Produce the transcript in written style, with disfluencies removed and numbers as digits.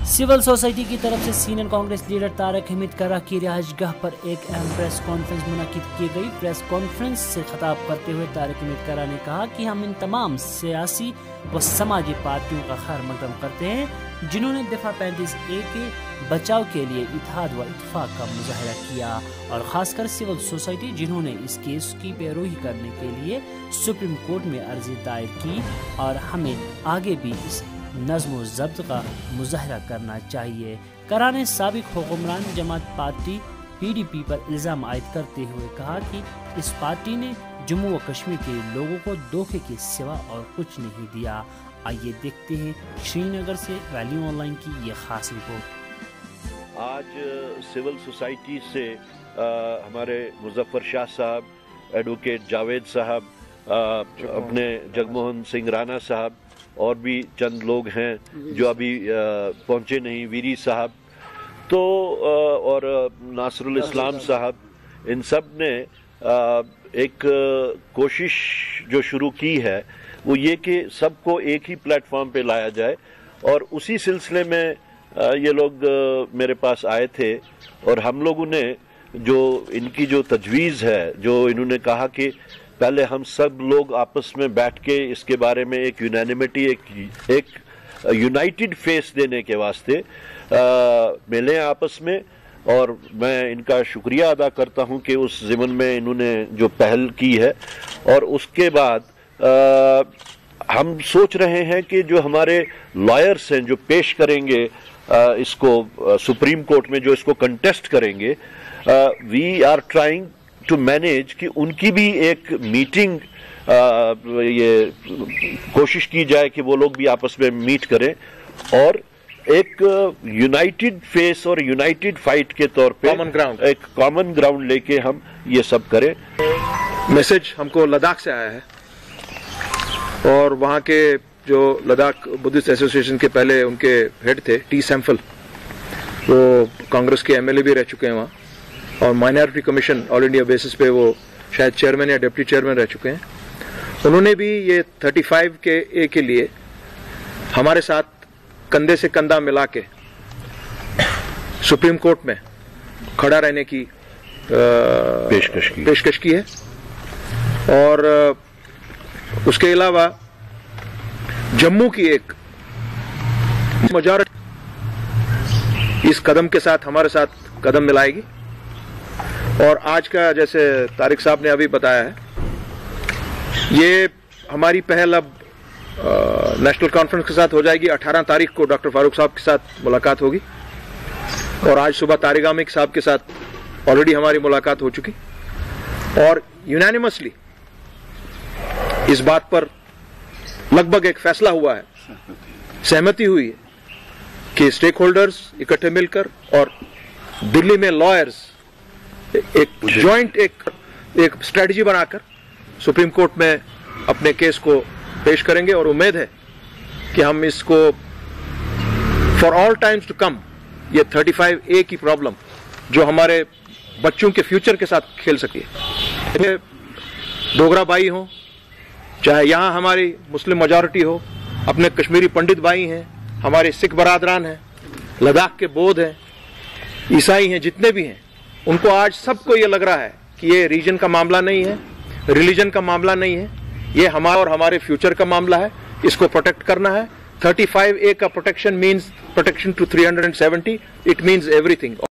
Civil society की तरफ से सीनियर कांग्रेस लीडर तारक हमीद कर्रा की रिहाइशगाह पर एक अहम प्रेस कॉन्फ्रेंस मुनक्किद की गई। प्रेस कॉन्फ्रेंस से खिताब करते हुए तारक हमीद कर्रा ने कहा कि हम इन तमाम सियासी व समाजी पार्टियों का खैर मकदम करते हैं जिन्होंने दफा 35A के बचाव के लिए इत्तेहाद व इत्तेफाक का मुजाहरा किया, और खासकर सिविल सोसाइटी जिन्होंने इस केस की पैरोही करने के लिए सुप्रीम कोर्ट में अर्जी दायर की, और हमें आगे भी इस नज़्म ज़ब्त का मुजाहरा करना चाहिए। कर्रा ने साबिक हुक्मरान जमात पार्टी PDP पर इल्ज़ाम आयद करते हुए कहा कि इस पार्टी ने जम्मू व कश्मीर के लोगों को धोखे के सिवा और कुछ नहीं दिया। आइए देखते हैं श्रीनगर से वैल्यू ऑनलाइन की ये खास रिपोर्ट। आज सिविल सोसाइटी से हमारे मुजफ्फर शाह साहब, एडवोकेट जावेद साहब, अपने जगमोहन सिंह राणा साहब और भी चंद लोग हैं जो अभी पहुंचे नहीं, वीरी साहब तो और नासरुल इस्लाम साहब, इन सब ने एक कोशिश जो शुरू की है वो ये कि सबको एक ही प्लेटफॉर्म पे लाया जाए, और उसी सिलसिले में ये लोग मेरे पास आए थे। और हम लोगों ने जो इनकी जो तजवीज़ है, जो इन्होंने कहा कि पहले हम सब लोग आपस में बैठ के इसके बारे में एक यूनानिमिटी, एक यूनाइटेड फेस देने के वास्ते मिले आपस में, और मैं इनका शुक्रिया अदा करता हूं कि उस ज़िमन में इन्होंने जो पहल की है। और उसके बाद हम सोच रहे हैं कि जो हमारे लॉयर्स हैं जो पेश करेंगे इसको सुप्रीम कोर्ट में, जो इसको कंटेस्ट करेंगे, we are trying to manage कि उनकी भी एक मीटिंग ये कोशिश की जाए कि वो लोग भी आपस में मीट करें और एक यूनाइटेड फेस और यूनाइटेड फाइट के तौर पे एक कॉमन ग्राउंड लेके हम ये सब करें। मैसेज हमको लद्दाख से आया है, और वहाँ के जो लद्दाख बुद्धिस्ट एसोसिएशन के पहले उनके हेड थे टी सैम्पल, वो कांग्रेस के MLA भी रह चुके हैं वहाँ, और minority commission all India basis पे वो शायद चेयरमैन या डिप्टी चेयरमैन रह चुके हैं। उन्होंने भी ये 35A के लिए हमारे साथ कंधे से कंधा मिला के सुप्रीम कोर्ट में खड़ा रहने की पेशकश की है। और उसके अलावा जम्मू की एक मेजॉरिटी इस कदम के साथ हमारे साथ कदम मिलाएगी। और आज का, जैसे तारिक साहब ने अभी बताया है, ये हमारी पहल अब नेशनल कॉन्फ्रेंस के साथ हो जाएगी। 18 तारीख को डॉक्टर फारूक साहब के साथ मुलाकात होगी, और आज सुबह तारिक आमिर साहब के साथ ऑलरेडी हमारी मुलाकात हो चुकी, और यूनानिमसली इस बात पर लगभग एक फैसला हुआ है, सहमति हुई है कि स्टेक होल्डर्स इकट्ठे मिलकर और दिल्ली में लॉयर्स एक जॉइंट एक स्ट्रेटजी बनाकर सुप्रीम कोर्ट में अपने केस को पेश करेंगे। और उम्मीद है कि हम इसको for all times to come, ये 35A की प्रॉब्लम जो हमारे बच्चों के फ्यूचर के साथ खेल सके, डोगरा भाई हो, चाहे यहाँ हमारी मुस्लिम मेजॉरिटी हो, अपने कश्मीरी पंडित भाई हैं, हमारे सिख बरादरान हैं, लद्दाख के बौद्ध हैं, ईसाई हैं, जितने भी हैं, उनको आज सबको ये लग रहा है कि ये रीजन का मामला नहीं है, रिलीजन का मामला नहीं है, ये हमारा और हमारे फ्यूचर का मामला है। इसको प्रोटेक्ट करना है। 35A का protection means protection to 370, it means everything.